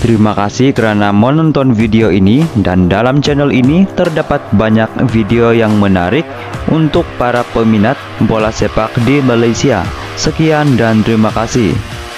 Terima kasih karena menonton video ini, dan dalam channel ini terdapat banyak video yang menarik untuk para peminat bola sepak di Malaysia. Sekian dan terima kasih.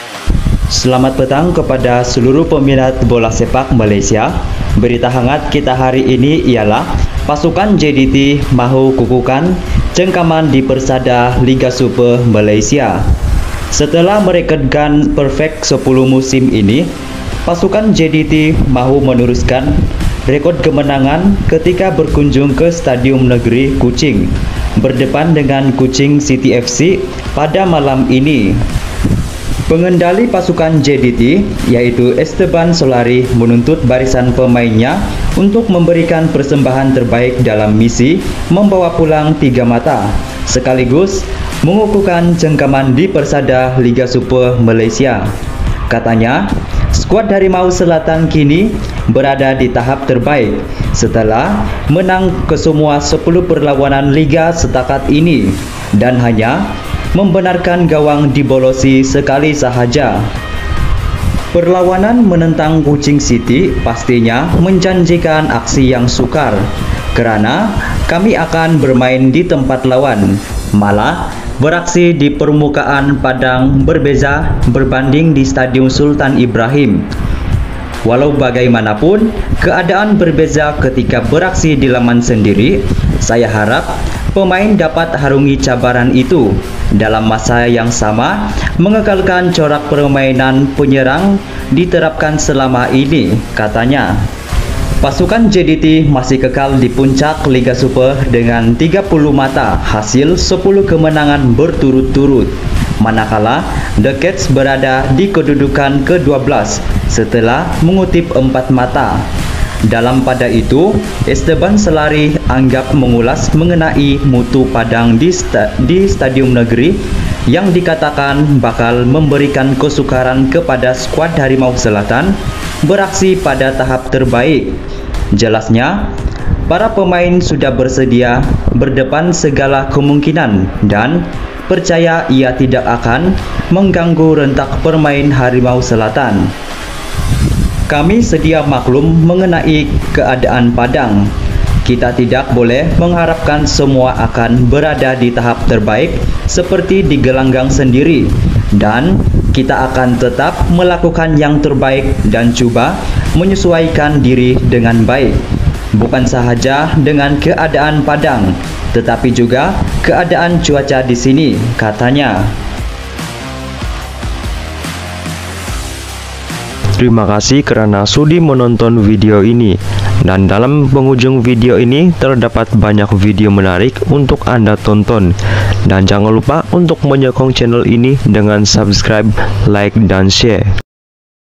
Selamat petang kepada seluruh peminat bola sepak Malaysia. Berita hangat kita hari ini ialah pasukan JDT mahu kukuhkan cengkaman di Persada Liga Super Malaysia. Setelah merekodkan perfect 10 musim ini, pasukan JDT mahu meneruskan rekod kemenangan ketika berkunjung ke Stadium Negeri Kuching berdepan dengan Kuching City FC pada malam ini. Pengendali pasukan JDT yaitu Esteban Solari menuntut barisan pemainnya untuk memberikan persembahan terbaik dalam misi membawa pulang 3 mata sekaligus mengukuhkan cengkaman di Persada Liga Super Malaysia. Katanya, skuad Harimau Selatan kini berada di tahap terbaik setelah menang kesemua 10 perlawanan liga setakat ini dan hanya membenarkan gawang dibolosi sekali sahaja. Perlawanan menentang Kuching City pastinya menjanjikan aksi yang sukar kerana kami akan bermain di tempat lawan, malah beraksi di permukaan padang berbeza berbanding di Stadium Sultan Ibrahim. Walau bagaimanapun, keadaan berbeza ketika beraksi di laman sendiri. Saya harap pemain dapat harungi cabaran itu dalam masa yang sama, mengekalkan corak permainan penyerang diterapkan selama ini, katanya. Pasukan JDT masih kekal di puncak Liga Super dengan 30 mata hasil 10 kemenangan berturut-turut, manakala The Cats berada di kedudukan ke-12 setelah mengutip 4 mata. Dalam pada itu, Esteban Solari anggap mengulas mengenai mutu padang di Stadium Negeri yang dikatakan bakal memberikan kesukaran kepada skuad Harimau Selatan beraksi pada tahap terbaik. Jelasnya, para pemain sudah bersedia berdepan segala kemungkinan dan percaya ia tidak akan mengganggu rentak permain Harimau Selatan. Kami sedia maklum mengenai keadaan padang. Kita tidak boleh mengharapkan semua akan berada di tahap terbaik seperti di gelanggang sendiri, dan kita akan tetap melakukan yang terbaik dan coba menyesuaikan diri dengan baik. Bukan sahaja dengan keadaan padang, tetapi juga keadaan cuaca di sini, katanya. Terima kasih karena sudi menonton video ini, dan dalam penghujung video ini terdapat banyak video menarik untuk Anda tonton, dan jangan lupa untuk menyokong channel ini dengan subscribe, like, dan share.